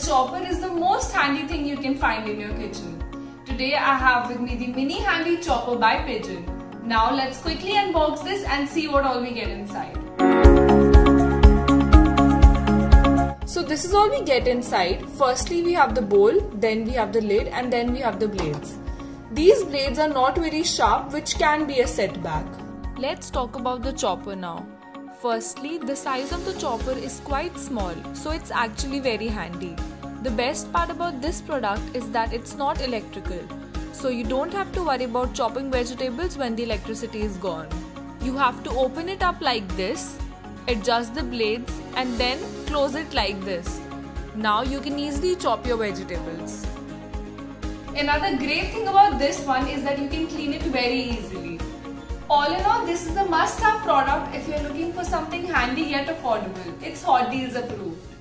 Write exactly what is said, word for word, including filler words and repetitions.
chopper is the most handy thing you can find in your kitchen. Today I have with me the mini handy chopper by Pigeon. Now let's quickly unbox this and see what all we get inside. So this is all we get inside. Firstly we have the bowl, then we have the lid, and then we have the blades. These blades are not very sharp, which can be a setback. Let's talk about the chopper now. Firstly, the size of the chopper is quite small, so it's actually very handy. The best part about this product is that it's not electrical, so you don't have to worry about chopping vegetables when the electricity is gone. You have to open it up like this, adjust the blades, and then close it like this. Now you can easily chop your vegetables. Another great thing about this one is that you can clean it very easily. All in all, this is a must-have product if you're looking for something handy yet affordable. It's Hot Deals approved.